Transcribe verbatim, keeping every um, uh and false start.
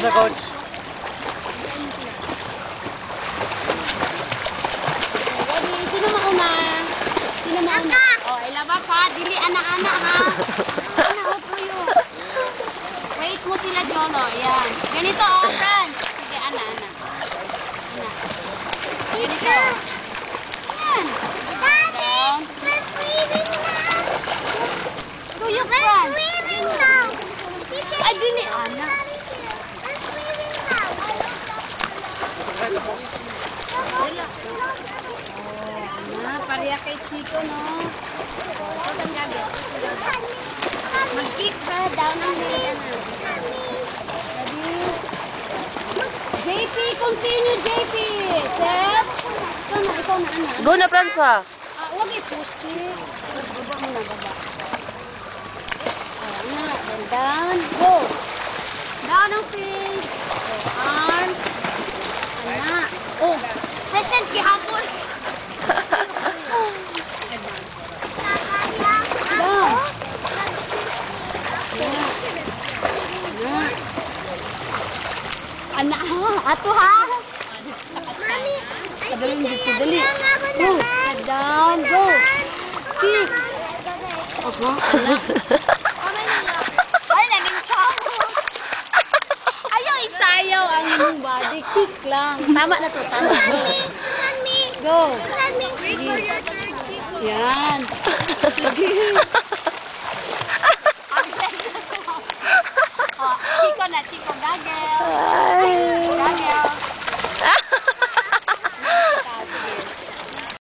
sa coach. Ready? Sino mauna? Sino mauna? Oh, ilabas ha. Dili ana-ana ha. Ana, o puyo. Wait mo sila, Jolo. Yan. Ganito, oh, Fran. Sige, ana-ana. Ana. Ganito. Yan. Down. We're swimming now. Tuyo, We're Fran. swimming now. Teacher, Ay, dili ana. we're swimming now. Ana, pareha kay Chico, no? So, ang gagawin. Mag-kick ka. Down ang nila na. Ready? J P, continue, J P. Set. Ikaw na, ikaw na, ana. Go na, Francois. Ah, huwag i-push, Chick. Baba mo na, baba. Ah, ana, then down. Go. Down ang face. Okay, arms. Ana. Oh, present gihapon. Down. Ana. Ana, ha? Ato, ha? Mami, ay, Padaling teacher, dito, dali. yan lang ako Go. naman. Down, go. Kick. Aha, ana. Ay, naging tao. Ayaw isayaw ang inyong body. Kick lang. Tama na to, tama. Mami, Go. mami, wait for your turn. Yan. Sige. Oh, Chico na, Chico. Gagel. Ay. Gagel.